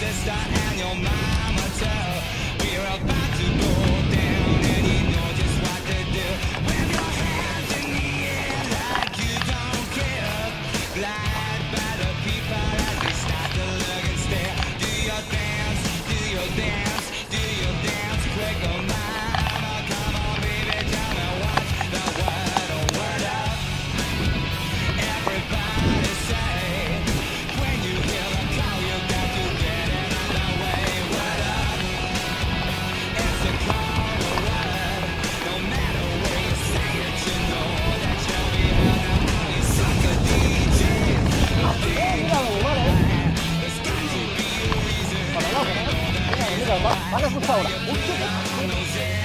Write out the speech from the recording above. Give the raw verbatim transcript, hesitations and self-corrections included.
sister and your mama too. We're about to go down and you know just what to do. Wave your hands in the air like you don't care. Glide by the people as they start to look and stare. Do your dance, do your dance, do your dance quick, oh mama. Come on baby, tell me what's the word, oh word up. Everybody say, when you hear the call you got to get it underway. Word up, it's a call to word. No matter where you say it, you know that you'll be heard. Now all you sucker D Js, oh, there's got to be a reason. I know that Van a escuchar ahora. I'm no